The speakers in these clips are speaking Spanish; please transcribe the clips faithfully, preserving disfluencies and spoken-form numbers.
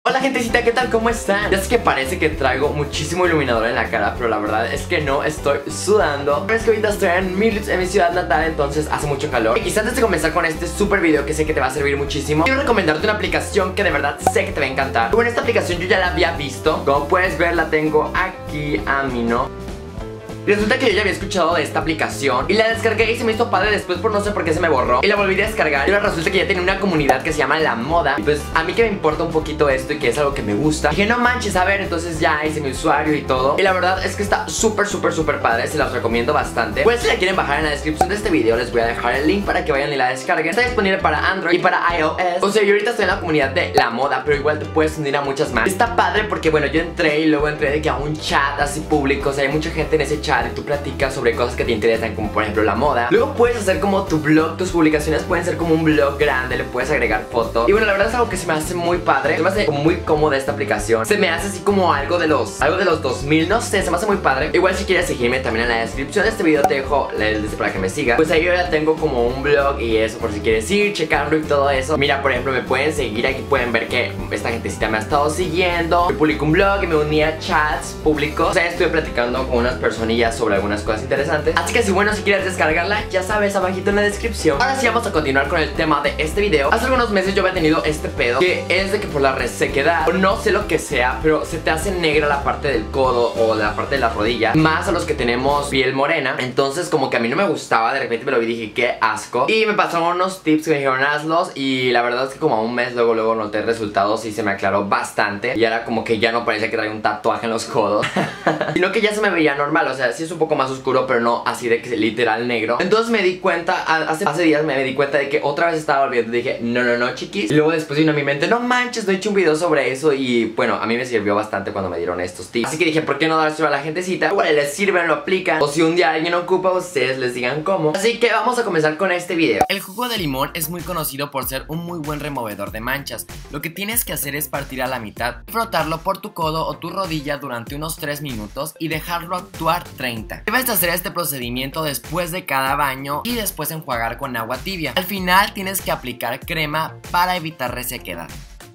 Hola gentecita, ¿qué tal? ¿Cómo están? Ya sé que parece que traigo muchísimo iluminador en la cara, pero la verdad es que no estoy sudando. Es que ahorita estoy en mi, en mi ciudad natal, entonces hace mucho calor. Y quizás antes de comenzar con este super video que sé que te va a servir muchísimo, quiero recomendarte una aplicación que de verdad sé que te va a encantar. Bueno, esta aplicación yo ya la había visto. Como puedes ver, la tengo aquí a mí, ¿no? Resulta que yo ya había escuchado de esta aplicación y la descargué y se me hizo padre después por no sé por qué se me borró. Y la volví a descargar y ahora resulta que ya tiene una comunidad que se llama La Moda. Y pues a mí que me importa un poquito esto y que es algo que me gusta, dije no manches, a ver, entonces ya hice mi usuario y todo. Y la verdad es que está súper súper súper padre, se las recomiendo bastante. Pues si la quieren bajar en la descripción de este video les voy a dejar el link para que vayan y la descarguen. Está disponible para Android y para iOS. O sea, yo ahorita estoy en la comunidad de La Moda, pero igual te puedes unir a muchas más. Está padre porque bueno, yo entré y luego entré de que a un chat así público. O sea, hay mucha gente en ese chat y tú platicas sobre cosas que te interesan, como por ejemplo la moda. Luego puedes hacer como tu blog, tus publicaciones pueden ser como un blog grande, le puedes agregar fotos. Y bueno, la verdad es algo que se me hace muy padre. Se me hace como muy cómoda esta aplicación. Se me hace así como algo de los Algo de los dos mil, no sé, se me hace muy padre. Igual si quieres seguirme también en la descripción de este video te dejo el de para que me sigas. Pues ahí yo ya tengo como un blog y eso, por si quieres ir, checarlo y todo eso. Mira, por ejemplo, me pueden seguir, aquí pueden ver que esta gentecita me ha estado siguiendo. Yo publico un blog y me uní a chats públicos. O sea, estoy platicando con unas personillas sobre algunas cosas interesantes. Así que si bueno, si quieres descargarla, ya sabes, abajito en la descripción. Ahora sí vamos a continuar con el tema de este video. Hace algunos meses yo había tenido este pedo, que es de que por la resequedad, o no sé lo que sea, pero se te hace negra la parte del codo o la parte de la rodilla, más a los que tenemos piel morena. Entonces como que a mí no me gustaba, de repente me lo vi y dije qué asco. Y me pasaron unos tips que me dijeron hazlos. Y la verdad es que como a un mes luego luego noté resultados y se me aclaró bastante. Y ahora como que ya no parecía que traía un tatuaje en los codos sino que ya se me veía normal, o sea, sí es un poco más oscuro, pero no así de que literal negro. Entonces me di cuenta, hace, hace días me di cuenta de que otra vez estaba volviendo. Dije, no, no, no, chiquis. Y luego después vino a mi mente, no manches, no he hecho un video sobre eso. Y bueno, a mí me sirvió bastante cuando me dieron estos tips. Así que dije, ¿por qué no dárselo a la gentecita? Igual les sirven, lo aplican. O si un día alguien ocupa, ustedes les digan cómo. Así que vamos a comenzar con este video. El jugo de limón es muy conocido por ser un muy buen removedor de manchas. Lo que tienes que hacer es partir a la mitad, frotarlo por tu codo o tu rodilla durante unos tres minutos y dejarlo actuar treinta. Debes hacer este procedimiento después de cada baño y después enjuagar con agua tibia. Al final tienes que aplicar crema para evitar resequedad.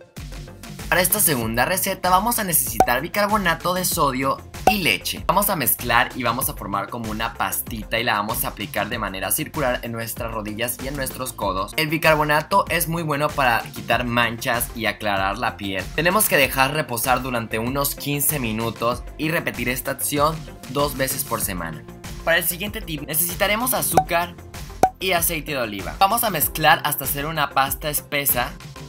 Para esta segunda receta vamos a necesitar bicarbonato de sodio y leche. Vamos a mezclar y vamos a formar como una pastita y la vamos a aplicar de manera circular en nuestras rodillas y en nuestros codos. El bicarbonato es muy bueno para quitar manchas y aclarar la piel. Tenemos que dejar reposar durante unos quince minutos y repetir esta acción dos veces por semana. Para el siguiente tip necesitaremos azúcar y aceite de oliva. Vamos a mezclar hasta hacer una pasta espesa.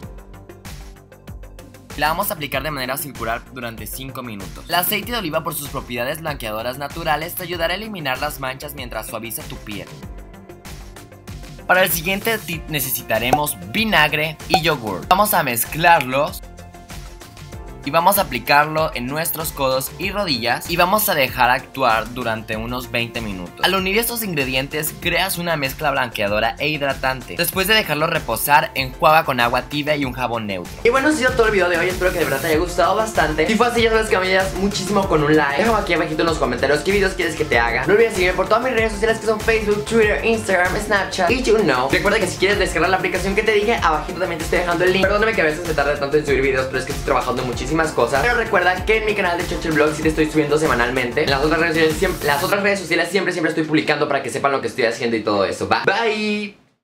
La vamos a aplicar de manera circular durante cinco minutos. El aceite de oliva, por sus propiedades blanqueadoras naturales, te ayudará a eliminar las manchas mientras suaviza tu piel. Para el siguiente tip necesitaremos vinagre y yogur. Vamos a mezclarlos y vamos a aplicarlo en nuestros codos y rodillas y vamos a dejar actuar durante unos veinte minutos. Al unir estos ingredientes creas una mezcla blanqueadora e hidratante. Después de dejarlo reposar, enjuaga con agua tibia y un jabón neutro. Y bueno, ha sido todo el video de hoy, espero que de verdad te haya gustado bastante. Si fue así ya sabes que me ayudas muchísimo con un like. Deja aquí abajito en los comentarios qué videos quieres que te haga. No olvides seguirme por todas mis redes sociales que son Facebook, Twitter, Instagram, Snapchat y you know. Recuerda que si quieres descargar la aplicación que te dije, abajito también te estoy dejando el link. Perdóname que a veces me tarde tanto en subir videos, pero es que estoy trabajando muchísimo más cosas. Pero recuerda que en mi canal de Chochel Vlog sí te estoy subiendo semanalmente. En las otras redes sociales siempre, las otras redes sociales siempre siempre estoy publicando para que sepan lo que estoy haciendo y todo eso. Bye. Bye.